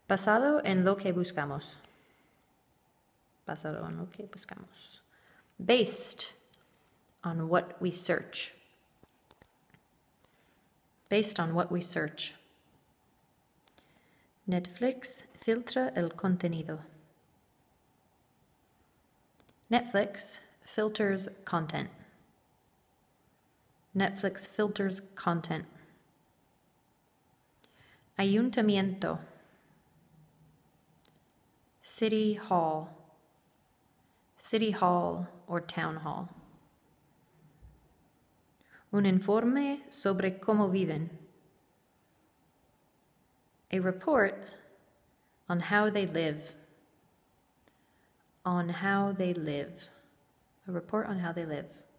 Basado en lo que buscamos. Basado en lo que buscamos. Based on what we search. Based on what we search. Netflix filtra el contenido. Netflix filters content. Netflix filters content. Ayuntamiento. City hall. City hall or town hall. Un informe sobre cómo viven. A report on how they live. On how they live. A report on how they live.